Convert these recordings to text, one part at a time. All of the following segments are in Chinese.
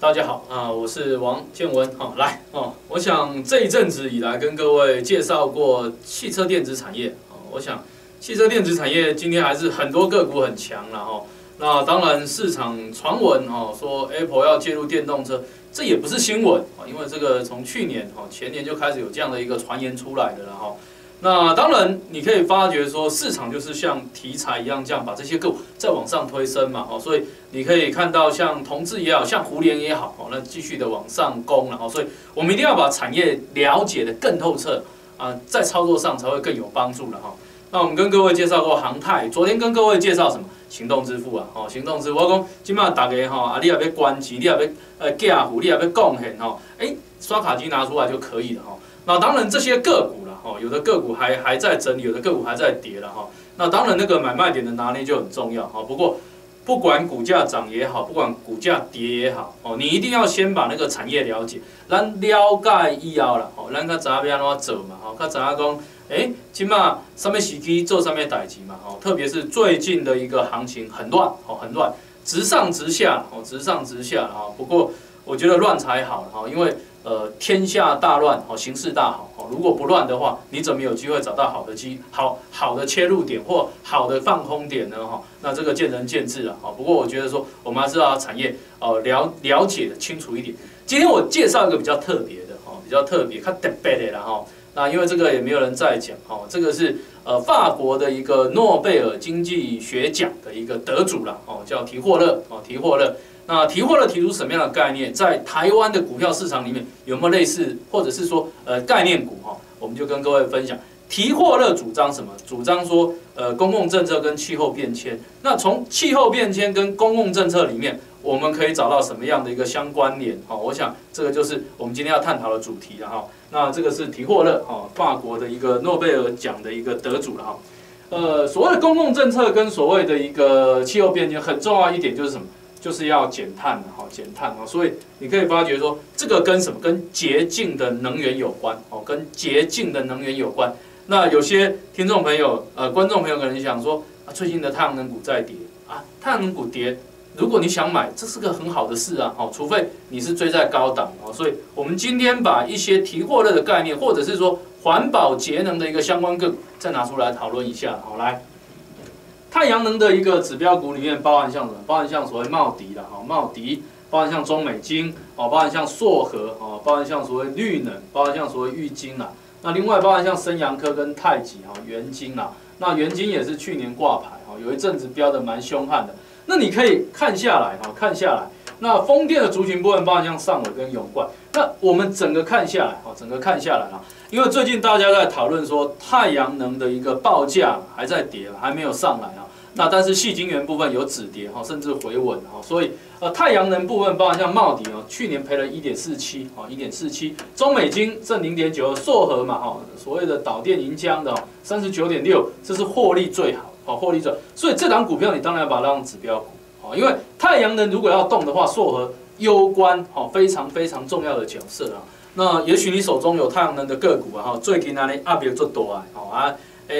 大家好啊，我是王建文。好，来哦，我想这一阵子以来跟各位介绍过汽车电子产业。哦，我想汽车电子产业今天还是很多个股很强了哈。那当然市场传闻哦说 Apple 要介入电动车，这也不是新闻啊，因为这个从去年哦前年就开始有这样的一个传言出来的了哈。那当然，你可以发觉说，市场就是像题材一样，这样把这些个股再往上推升嘛，哦，所以你可以看到像同志也好，像胡联也好，哦，那继续的往上攻了，哦，所以我们一定要把产业了解的更透彻啊，在操作上才会更有帮助了哈。那我们跟各位介绍过航太，昨天跟各位介绍什么？行动支付啊，哦，行动支付，我讲今麦大家哈，你也要关机，你也要寄付，你也要贡献哈，刷卡机拿出来就可以了哈。那当然这些个股啦，哦，有的个股还在整理，有的个股还在跌了哈。那当然那个买卖点的拿捏就很重要哈。不过不管股价涨也好，不管股价跌也好，哦，你一定要先把那个产业了解，咱了解以后啦，哦，咱较知影要安怎做嘛，哦，较知影讲，今嘛什么时机做什么代志嘛，哦，特别是最近的一个行情很乱，哦，很乱，直上直下，哦，直上直下啊。不过我觉得乱才好哈，因为天下大乱，哦，形势大好，哦，如果不乱的话，你怎么有机会找到好的切入点或好的放空点呢？哈，那这个见仁见智了，哈。不过我觉得说，我们还是要产业了解的清楚一点。今天我介绍一个比较特别的，哈，比较特别，较特别的啦，哈。那因为这个也没有人在讲，哦，这个是法国的一个诺贝尔经济学奖的一个得主啦，哦，叫提霍勒，哦，提霍勒。那提霍勒提出什么样的概念？在台湾的股票市场里面有没有类似，或者是说概念股哈？我们就跟各位分享。提霍勒主张什么？主张说公共政策跟气候变迁。那从气候变迁跟公共政策里面，我们可以找到什么样的一个相关联？哈，我想这个就是我们今天要探讨的主题了哈。那这个是提霍勒哈，法国的一个诺贝尔奖的一个得主了哈。所谓的公共政策跟所谓的一个气候变迁，很重要一点就是什么？就是要减碳的哈，减碳啊，所以你可以发觉说，这个跟什么？跟洁净的能源有关哦，跟洁净的能源有关。那有些听众朋友、观众朋友可能想说，啊，最近的太阳能股在跌啊，太阳能股跌，如果你想买，这是个很好的事啊，哦，除非你是追在高档哦。所以我们今天把一些提货类的概念，或者是说环保节能的一个相关个股，再拿出来讨论一下，好来。太阳能的一个指标股里面包含像什么？包含像所谓茂迪啦，哈，茂迪，包含像中美晶，哦，包含像硕和，哦，包含像所谓绿能，包含像所谓玉晶啦。那另外包含像升阳科跟太极，哈，元晶啦。那元晶也是去年挂牌，哈，有一阵子飙得蛮凶悍的。那你可以看下来，哈，看下来。那风电的族群部分包含像上尾跟永冠。那我们整个看下来，哈，整个看下来啊。因为最近大家在讨论说太阳能的一个报价还在跌，还没有上来啊。那但是矽晶圆部分有止跌哈，甚至回稳哈，所以太阳能部分包含像茂迪哦，去年赔了1.47哦，1.47，中美晶挣0.9，硕和嘛哈，所谓的导电银浆的39.6，这是获利最好哦，获利最好，所以这档股票你当然要把它当指标股哦，因为太阳能如果要动的话，硕和攸关哦非常非常重要的角色啊。那也许你手中有太阳能的个股啊，最近呢压力做大哦啊，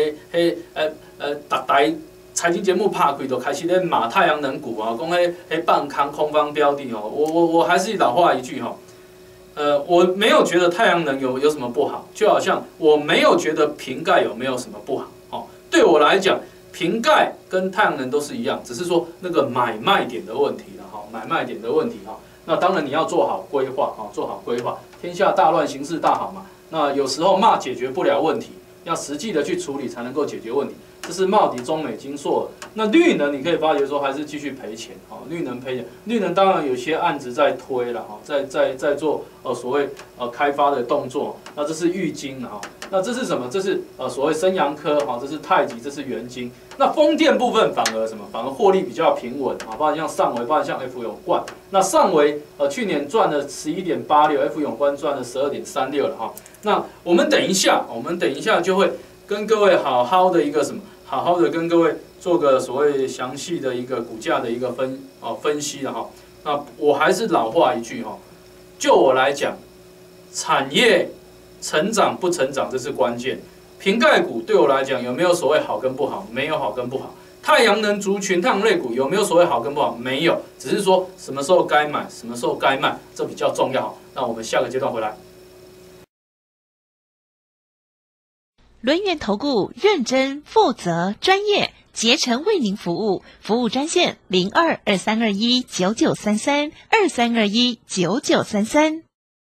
大台财经节目拍开就开始咧骂太阳能股啊，讲迄半空方标的哦，我还是老话一句哈，我没有觉得太阳能有什么不好，就好像我没有觉得瓶盖有没有什么不好哦，对我来讲，瓶盖跟太阳能都是一样，只是说那个买卖点的问题了哈，买卖点的问题哈。那当然你要做好规划啊，做好规划。天下大乱，形势大好嘛。那有时候骂解决不了问题，要实际的去处理才能够解决问题。这是茂迪、中美晶硕。那绿能你可以发觉说还是继续赔钱啊，绿能赔钱。绿能当然有些案子在推了哈，在做所谓开发的动作。那这是玉晶啊，那这是什么？这是所谓升阳科哈，这是太极，这是元晶。那风电部分反而什么？反而获利比较平稳啊，包含像上维，包含像 F 永冠。那上维去年赚了11.86，F 永冠赚了12.36了哈。那我们等一下就会跟各位好好的一个什么？好好的跟各位做个所谓详细的一个股价的一个分析了哈。那我还是老话一句哈，就我来讲，产业成长不成长这是关键。瓶盖股对我来讲有没有所谓好跟不好？没有好跟不好。 太阳能族群、太阳类股有没有所谓好跟不好？没有，只是说什么时候该买，什么时候该卖，这比较重要。那我们下个阶段回来。 轮源投顾认真、负责、专业，竭诚为您服务。服务专线02-2321-9933，2321-9933。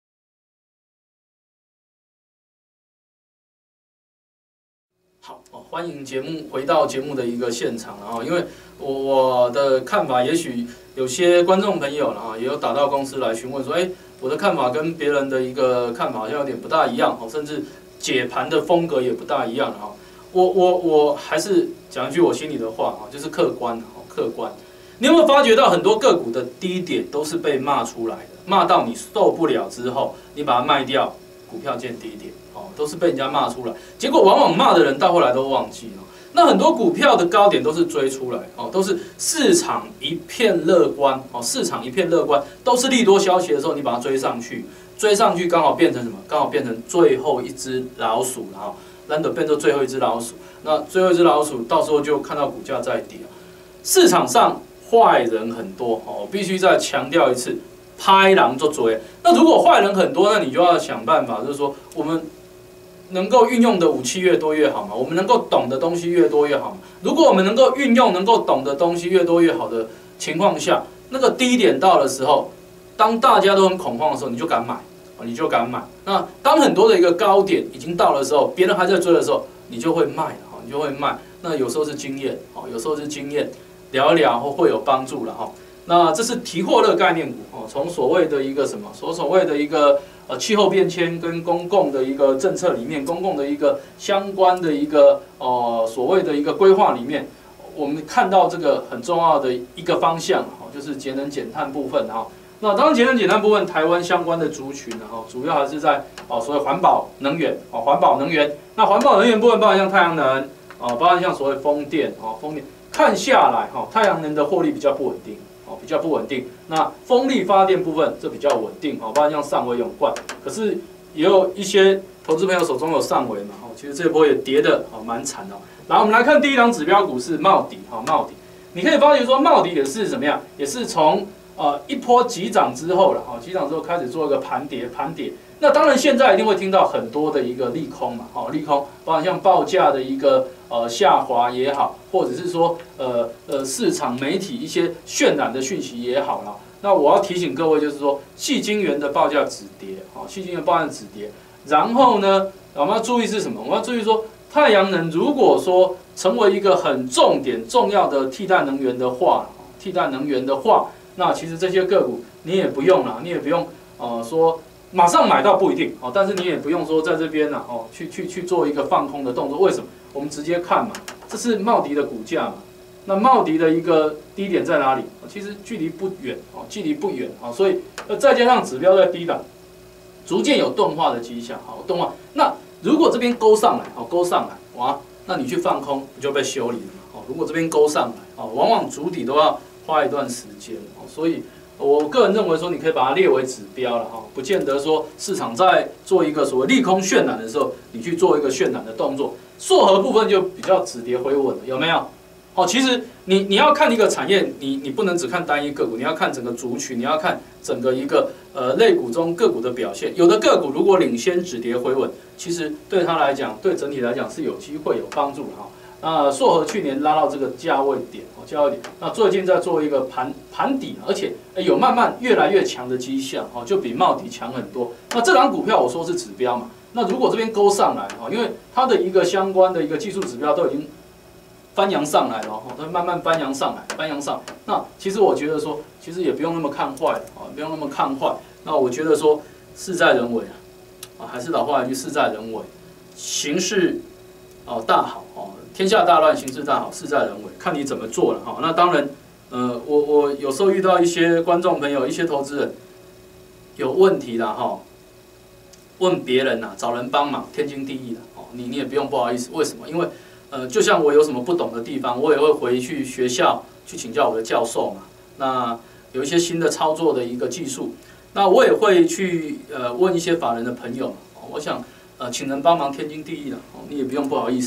好，欢迎回到节目的一个现场了哈，因为我的看法，也许有些观众朋友了也有打到公司来询问说，我的看法跟别人的一个看法好像有点不大一样，甚至解盘的风格也不大一样哈。我还是讲一句我心里的话就是客观。你有没有发觉到很多个股的低点都是被骂出来的，骂到你受不了之后，你把它卖掉，股票见低点，都是被人家骂出来。结果往往骂的人到后来都忘记了。那很多股票的高点都是追出来，都是市场一片乐观，市场一片乐观，都是利多消息的时候，你把它追上去刚好变成什么？刚好变成最后一只老鼠了哈，难得变成最后一只老鼠。那最后一只老鼠到时候就看到股价在跌。市场上坏人很多，我必须再强调一次，拍狼就追。那如果坏人很多，那你就要想办法，就是说我们能够运用的武器越多越好嘛，我们能够懂的东西越多越好嘛。如果我们能够运用、能够懂的东西越多越好的情况下，那个低点到的时候，当大家都很恐慌的时候，你就敢买，那当很多的一个高点已经到的时候，别人还在追的时候，你就会卖，那有时候是经验，聊一聊会有帮助了哈。那这是提货乐概念股从所谓的一个什么，所谓的一个气候变迁跟公共的一个政策里面，公共的一个相关的一个所谓的一个规划里面，我们看到这个很重要的一个方向就是节能减碳部分哈。那当然节能减碳部分，台湾相关的族群主要还是在所谓环保能源那环保能源部分包含像太阳能包含像所谓风电看下来太阳能的获利比较不稳定，那风力发电部分这比较稳定包含像上尾永冠，可是也有一些投资朋友手中有上尾嘛其实这波也跌得蛮惨的。然后我们来看第一档指标股是茂迪你可以发觉说茂迪也是怎么样，也是从一波急涨之后了急涨之后开始做一个盘跌。那当然现在一定会听到很多的一个利空嘛利空包含像报价的一个下滑也好，或者是说市场媒体一些渲染的讯息也好啦。那我要提醒各位就是说，矽晶圆的报价止跌矽晶圆报价止跌。然后呢，我们要注意是什么？我们要注意说，太阳能如果说成为一个很重要的替代能源的话，那其实这些个股你也不用说马上买到不一定但是你也不用说在这边去做一个放空的动作。为什么？我们直接看嘛，这是茂迪的股价嘛。那茂迪的一个低点在哪里？其实距离不远所以再加上指标在低档，逐渐有钝化的迹象钝化。那如果这边勾上来哇，那你去放空你就被修理了嘛如果这边勾上来往往筑底都要花一段时间所以我个人认为说，你可以把它列为指标了不见得说市场在做一个所谓利空渲染的时候，你去做一个渲染的动作。硕和部分就比较止跌回稳了，有没有？其实你要看一个产业，你不能只看单一个股，你要看整个族群，你要看整个一个类股中个股的表现。有的个股如果领先止跌回稳，其实对它来讲，对整体来讲是有机会有帮助的硕和去年拉到这个价位点，那最近在做一个盘底，而且有慢慢越来越强的迹象，就比茂迪强很多。那这档股票我说是指标嘛，那如果这边勾上来，因为它的一个相关的一个技术指标都已经翻扬上来了，它慢慢翻扬上。那其实我觉得说，其实也不用那么看坏，那我觉得说，事在人为还是老话一句，事在人为，形势大好天下大乱，形势大好，事在人为，看你怎么做了那当然，我有时候遇到一些观众朋友、一些投资人有问题啦问别人找人帮忙，天经地义的你也不用不好意思。为什么？因为就像我有什么不懂的地方，我也会回去学校去请教我的教授嘛。那有一些新的操作的一个技术，那我也会去问一些法人的朋友我想请人帮忙天经地义的你也不用不好意思。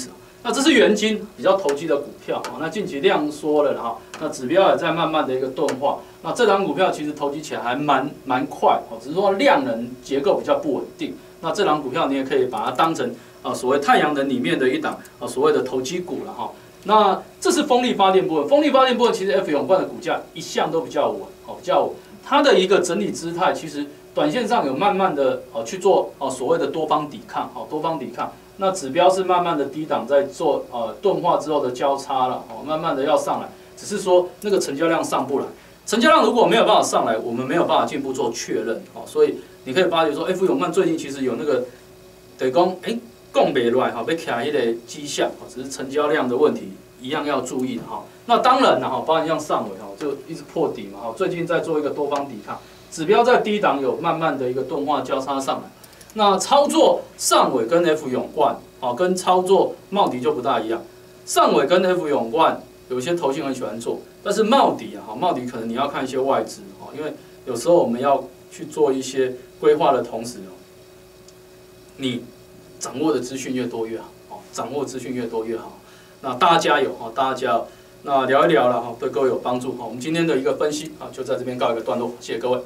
那这是元金比较投机的股票啊，那近期量缩了哈，那指标也在慢慢的一个钝化。那这档股票其实投机起来还蛮快哦，只是说量能结构比较不稳定。那这档股票你也可以把它当成所谓太阳能里面的一档所谓的投机股了哈。那这是风力发电部分，风力发电部分其实 F 永冠的股价一向都比较稳哦，比较稳。它的一个整理姿态其实短线上有慢慢的去做所谓的多方抵抗，多方抵抗。那指标是慢慢的低档在做钝化之后的交叉了，慢慢的要上来，只是说那个成交量上不来，成交量如果没有办法上来，我们没有办法进一步做确认，所以你可以发觉说 F 永冠最近其实有那个得讲供不来哈，被卡一个迹象，只是成交量的问题一样要注意的哈。那当然了哈，包含像上尾哈就一直破底嘛哈，最近在做一个多方抵抗，指标在低档有慢慢的一个钝化交叉上来。那操作上尾跟 F 永冠，跟操作茂迪就不大一样。上尾跟 F 永冠有些投信很喜欢做，但是茂迪茂迪可能你要看一些外资，因为有时候我们要去做一些规划的同时，你掌握的资讯越多越好，掌握资讯越多越好。那大家加油，大家加油。那聊一聊了对各位有帮助。我们今天的一个分析就在这边告一个段落，谢谢各位。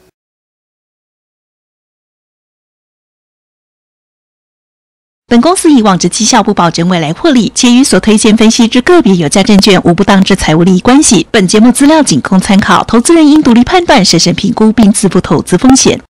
本公司以往之绩效不保证未来获利，且与所推荐分析之个别有价证券无不当之财务利益关系。本节目资料仅供参考，投资人应独立判断、审慎评估并自负投资风险。